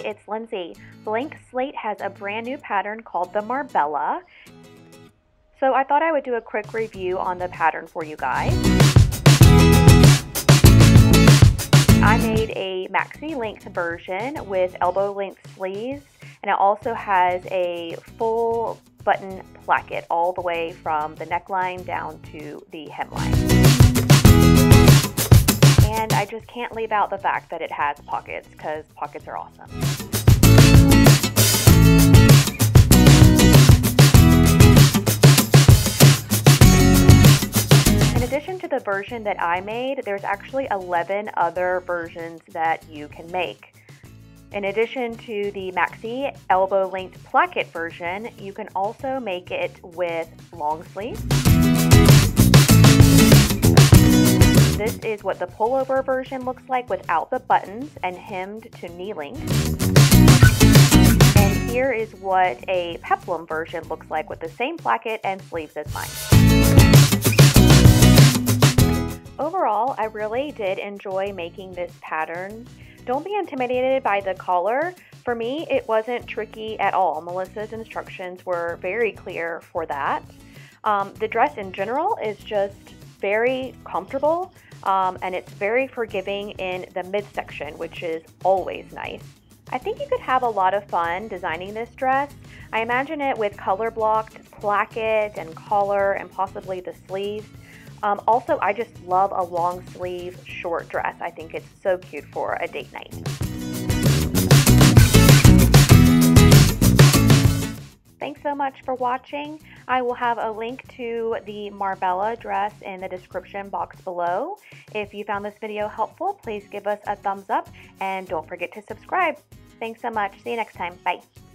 it's Lindsay. Blank Slate has a brand new pattern called the Marbella. So I thought I would do a quick review on the pattern for you guys. I made a maxi length version with elbow length sleeves, and it also has a full button placket all the way from the neckline down to the hemline. And I just can't leave out the fact that it has pockets, because pockets are awesome. In addition to the version that I made, there's actually 11 other versions that you can make. In addition to the maxi elbow length placket version, you can also make it with long sleeves. This is what the pullover version looks like without the buttons and hemmed to knee length. And here is what a peplum version looks like with the same placket and sleeves as mine. Overall, I really did enjoy making this pattern. Don't be intimidated by the color. For me, it wasn't tricky at all. Melissa's instructions were very clear for that. The dress in general is just very comfortable, and it's very forgiving in the midsection, which is always nice. I think you could have a lot of fun designing this dress. I imagine it with color-blocked placket and collar and possibly the sleeves. Also, I just love a long sleeve short dress. I think it's so cute for a date night. Thanks so much for watching. I will have a link to the Marbella dress in the description box below. If you found this video helpful, please give us a thumbs up and don't forget to subscribe. Thanks so much. See you next time. Bye.